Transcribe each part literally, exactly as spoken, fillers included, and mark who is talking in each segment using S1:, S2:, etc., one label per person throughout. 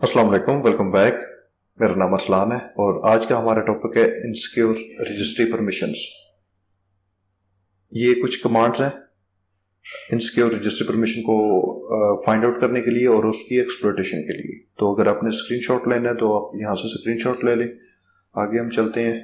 S1: अस्सलाम वालेकुम, welcome back. मेरा नाम अरसलान है और आज का हमारा टॉपिक है इनसिक्योर रजिस्ट्री परमिशंस। ये कुछ कमांड्स हैं इनसिक्योर रजिस्ट्री परमिशन को फाइंड आउट करने के लिए और उसकी एक्सप्लॉयटेशन के लिए। तो अगर आपने स्क्रीनशॉट लेना है तो आप यहाँ से स्क्रीनशॉट ले लें। आगे हम चलते हैं।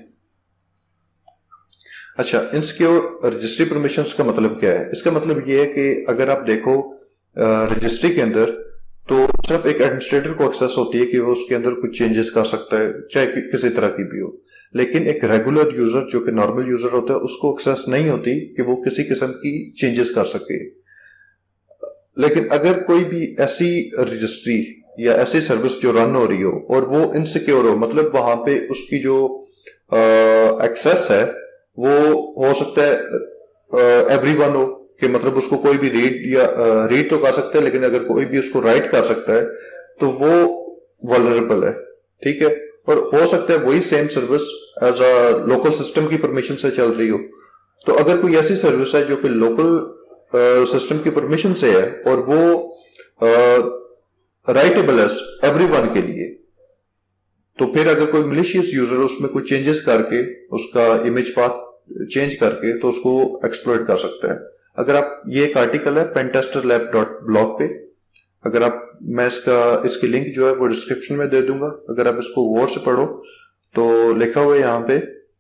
S1: अच्छा, इनसिक्योर रजिस्ट्री परमिशंस का मतलब क्या है? इसका मतलब ये है कि अगर आप देखो रजिस्ट्री के अंदर तो सिर्फ एक एडमिनिस्ट्रेटर को एक्सेस होती है कि वो उसके अंदर कुछ चेंजेस कर सकता है, चाहे कि, किसी तरह की भी हो। लेकिन एक रेगुलर यूजर जो कि नॉर्मल यूजर होता है उसको एक्सेस नहीं होती कि वो किसी किस्म की चेंजेस कर सके। लेकिन अगर कोई भी ऐसी रजिस्ट्री या ऐसी सर्विस जो रन हो रही हो और वो इनसिक्योर हो, मतलब वहां पे उसकी जो एक्सेस है वो हो सकता है एवरीवन हो, कि मतलब उसको कोई भी रीड या रीड तो कर सकता है, लेकिन अगर कोई भी उसको राइट कर सकता है तो वो वल्नरेबल है। ठीक है। और हो सकता है वही same service as a local system की परमिशन से चल रही हो। तो अगर कोई ऐसी सर्विस है जो कि लोकल सिस्टम की परमिशन से है और वो राइटेबल है एवरीवन के लिए, तो फिर अगर कोई मलिशियस यूजर उसमें कोई चेंजेस करके उसका इमेज पाथ चेंज करके तो उसको एक्सप्लॉइट कर सकता है। अगर आप, ये एक आर्टिकल है पेनटेस्टर लैब डॉट ब्लॉग पे, अगर आप, मैं इसका इसकी लिंक जो है वो डिस्क्रिप्शन में दे दूंगा। अगर आप इसको गौर से पढ़ो तो लिखा हुआ है यहां पे,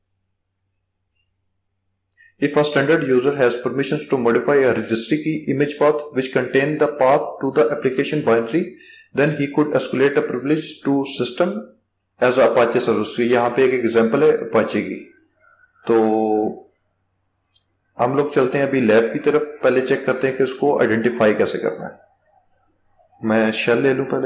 S1: if a standard user has permissions to modify a registry की image path which contain the path to the application binary, then he could escalate a privilege to system as a Apache service. यहां पे एक example है Apache की। तो हम लोग चलते हैं अभी लैब की तरफ। पहले चेक करते हैं कि उसको आइडेंटिफाई कैसे करना है। मैं शेल ले लूं पहले।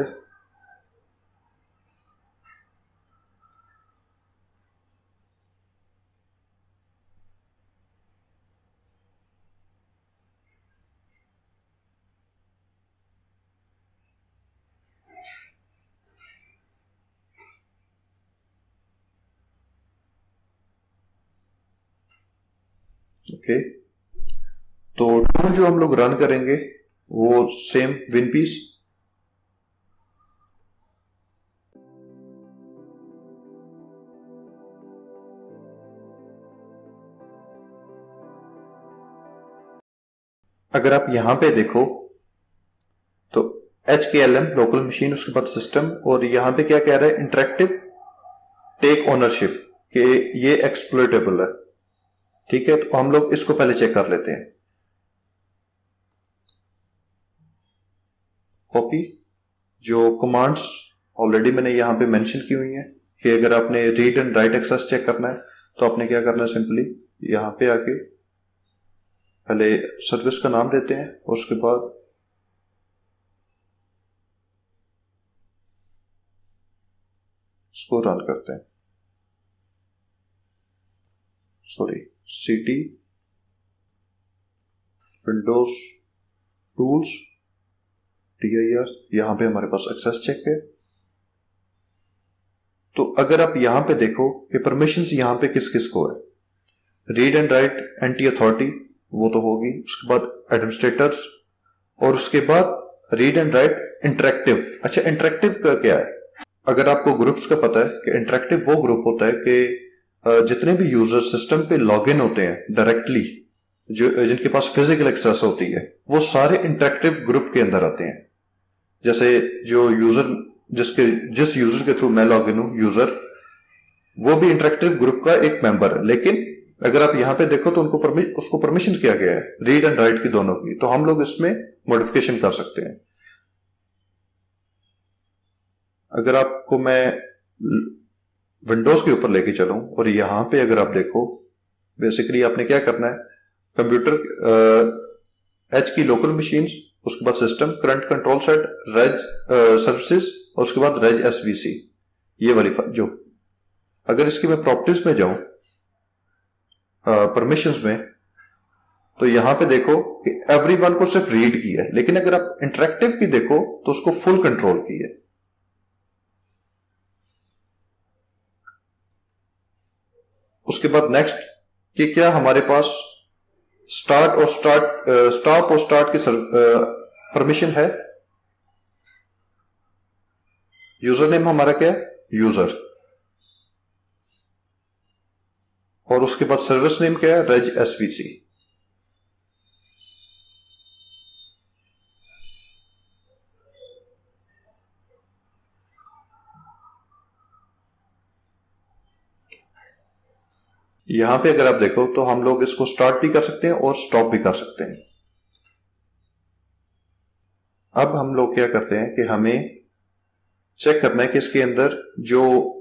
S1: ओके, तो टूल जो हम लोग रन करेंगे वो सेम विनपीस। अगर आप यहां पे देखो तो एच के एल एम लोकल मशीन, उसके बाद सिस्टम, और यहां पे क्या कह रहा है, इंटरेक्टिव टेक ओनरशिप, कि ये एक्सप्लोइटेबल है। ठीक है, तो हम लोग इसको पहले चेक कर लेते हैं। कॉपी, जो कमांड्स ऑलरेडी मैंने यहां पे मेंशन की हुई हैं कि अगर आपने read and write access check करना है तो आपने क्या करना है, सिंपली यहां पे आके पहले सर्विस का नाम देते हैं और उसके बाद इसको रन करते हैं। सॉरी, सीटी Windows tools T I R, यहां पे हमारे पास एक्सेस चेक है। तो अगर आप यहां पे देखो कि परमिशंस यहां पे किस किस को है, read and write NT authority वो तो होगी, उसके बाद एडमिनिस्ट्रेटर्स, और उसके बाद रीड एंड राइट इंटरेक्टिव। अच्छा, इंटरेक्टिव का क्या है? अगर आपको ग्रुप्स का पता है कि इंटरेक्टिव वो ग्रुप होता है कि जितने भी यूजर सिस्टम पे लॉग इन होते हैं डायरेक्टली, जो जिनके पास फिजिकल एक्सेस होती है, वो सारे इंटरेक्टिव ग्रुप के अंदर आते हैं। जैसे जो यूजर जिसके जिस यूजर के थ्रू मैं लॉग इन हूं, यूजर वो भी इंटरेक्टिव ग्रुप का एक मेंबर है। लेकिन अगर आप यहां पे देखो तो उनको परमि, उसको परमिशन किया गया है रीड एंड राइट की, दोनों की। तो हम लोग इसमें मॉडिफिकेशन कर सकते हैं। अगर आपको मैं विंडोज के ऊपर लेके चलूं और यहां पे अगर आप देखो, बेसिकली आपने क्या करना है, computer H key local machine, उसके बाद system, current control set, reg services, और उसके बाद रेज एसवीसी, ये वाली जो। अगर इसकी मैं प्रॉपर्टीज में जाऊं परमिशंस uh, में, तो यहां पे देखो कि एवरीवन को सिर्फ रीड की है, लेकिन अगर आप इंटरेक्टिव की देखो तो उसको फुल कंट्रोल की है। उसके बाद नेक्स्ट कि क्या हमारे पास स्टार्ट और स्टार्ट स्टॉप और स्टार्ट की परमिशन है। यूजर नेम हमारा क्या है, यूजर, और उसके बाद सर्विस नेम क्या है, रेज एसवीसी। यहां पे अगर आप देखो तो हम लोग इसको स्टार्ट भी कर सकते हैं और स्टॉप भी कर सकते हैं। अब हम लोग क्या करते हैं कि हमें चेक करना है कि इसके अंदर जो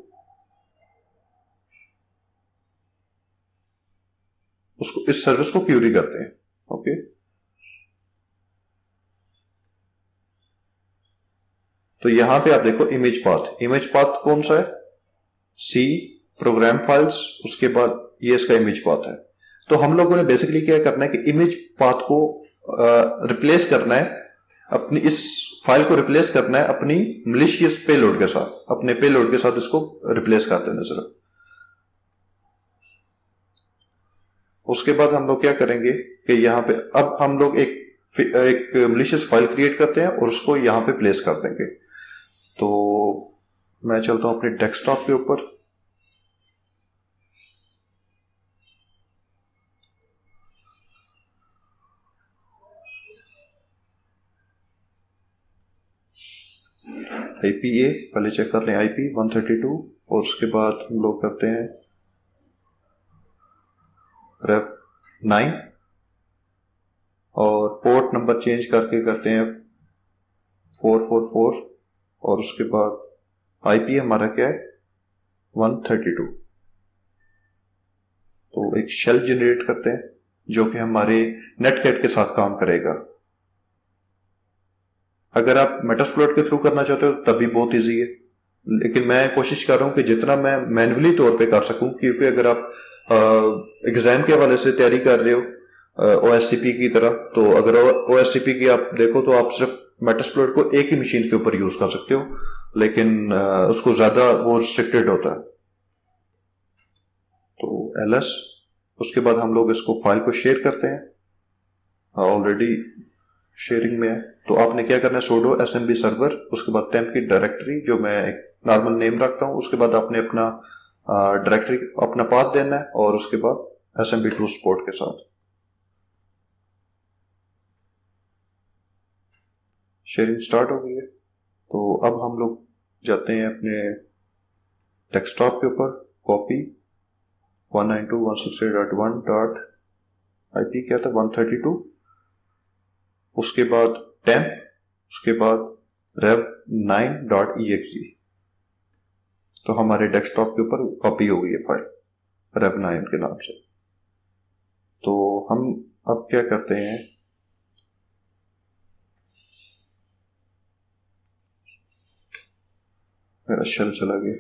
S1: उसको इस सर्विस को क्यूरी करते हैं। ओके, तो यहां पे आप देखो इमेज पाथ, इमेज पाथ कौन सा है, सी प्रोग्राम फाइल्स, उसके बाद ये इसका इमेज पाथ है। तो हम लोगों ने बेसिकली क्या करना है कि इमेज पाथ को रिप्लेस करना है, अपनी इस फाइल को रिप्लेस करना है अपनी मलिशियस पेलोड के साथ, अपने पेलोड के साथ इसको रिप्लेस कर देना सिर्फ। उसके बाद हम लोग क्या करेंगे कि यहां पे अब हम लोग एक एक मलिशियस फाइल क्रिएट करते हैं और उसको यहां पे प्लेस कर देंगे। तो मैं चलता हूं अपने डेस्कटॉप के ऊपर, आईपीए पहले चेक कर लें, आईपी वन थर्टी टू, और उसके बाद हम लोग करते हैं रेफ नाइन, और पोर्ट नंबर चेंज करके करते हैं फोर फोर फोर, और उसके बाद आईपी हमारा क्या है, वन थर्टी टू। तो एक शेल जनरेट करते हैं जो कि हमारे नेटकैट के साथ काम करेगा। अगर आप मेटास्प्लॉइट के थ्रू करना चाहते हो तब भी बहुत इजी है, लेकिन मैं कोशिश कर रहा हूं कि जितना मैं मैन्युअली तौर पे कर सकूं, क्योंकि अगर आप एग्जाम के हवाले से तैयारी कर रहे हो ओएससीपी की तरह, तो अगर ओएससीपी की आप देखो तो आप सिर्फ मेटास्प्लॉइट को एक ही मशीन के ऊपर यूज कर सकते हो, लेकिन आ, उसको ज्यादा वो रिस्ट्रिक्टेड होता है। तो एलएस, उसके बाद हम लोग इसको फाइल को शेयर करते हैं, ऑलरेडी शेयरिंग में है। तो आपने क्या करना है, सोडो एसएमबी सर्वर, उसके बाद टेम्प की डायरेक्टरी जो मैं एक नॉर्मल नेम रखता हूं, उसके बाद आपने अपना डायरेक्टरी अपना पाथ देना है, और उसके बाद एसएमबी टू सपोर्ट के साथ शेयरिंग स्टार्ट हो गई है। तो अब हम लोग जाते हैं अपने डेस्कटॉप के ऊपर, copy one nine two one six eight dot one dot IP क्या था, वन थर्टी टू, उसके बाद टेम्प, उसके बाद rev nine dot E X G. तो हमारे डेस्कटॉप के ऊपर कॉपी हो गई है फाइल रेव नाइन के नाम से। तो हम अब क्या करते हैं, मेरा शेल चला गया।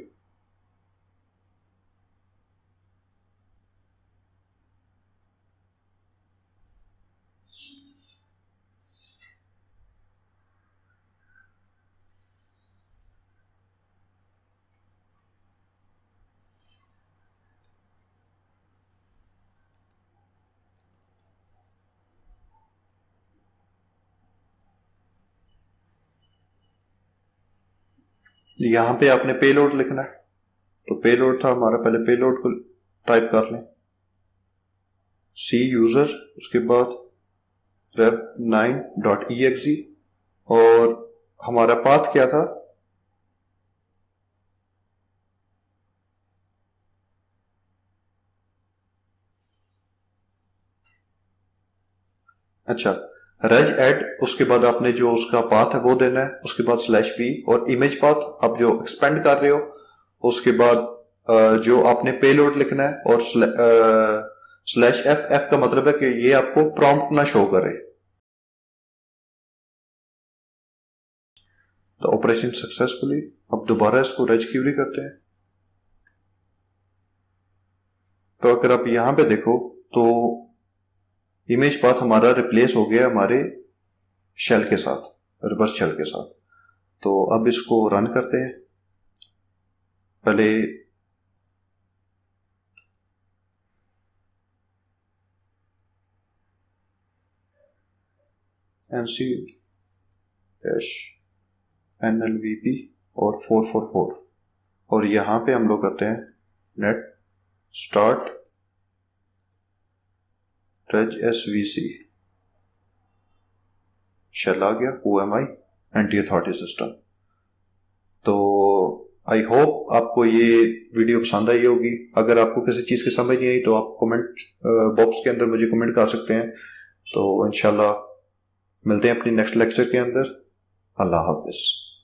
S1: यहां पे आपने पेलोड लिखना है, तो पेलोड था हमारा, पहले पेलोड को टाइप कर लें, सी यूजर, उसके बाद rev nine dot E X G, और हमारा पाथ क्या था, अच्छा रेज एड, उसके बाद आपने जो उसका पाथ है वो देना है, उसके बाद स्लैश बी, और इमेज पाथ आप जो एक्सपेंड कर रहे हो, उसके बाद जो आपने पेलोड लिखना है, और स्लैश एफ, एफ का मतलब है कि ये आपको प्रॉम्प्ट ना शो करे। तो ऑपरेशन सक्सेसफुली, अब दोबारा इसको रेज क्यूरी करते हैं। तो अगर आप यहां पे देखो तो इमेज पाथ हमारा रिप्लेस हो गया हमारे शेल के साथ, रिवर्स शेल के साथ। तो अब इसको रन करते हैं। पहले एनसी डैश एनएलवीपी और फोर फोर फोर, और यहाँ पे हम लोग करते हैं net start reg S V C, shell आ गया, O M I NT authority system. तो आई होप आपको ये वीडियो पसंद आई होगी। अगर आपको किसी चीज़ की समझ नहीं आई तो आप कमेंट बॉक्स के अंदर मुझे कमेंट कर सकते हैं। तो इंशाल्लाह मिलते हैं अपनी नेक्स्ट लेक्चर के अंदर। अल्लाह हाफिज।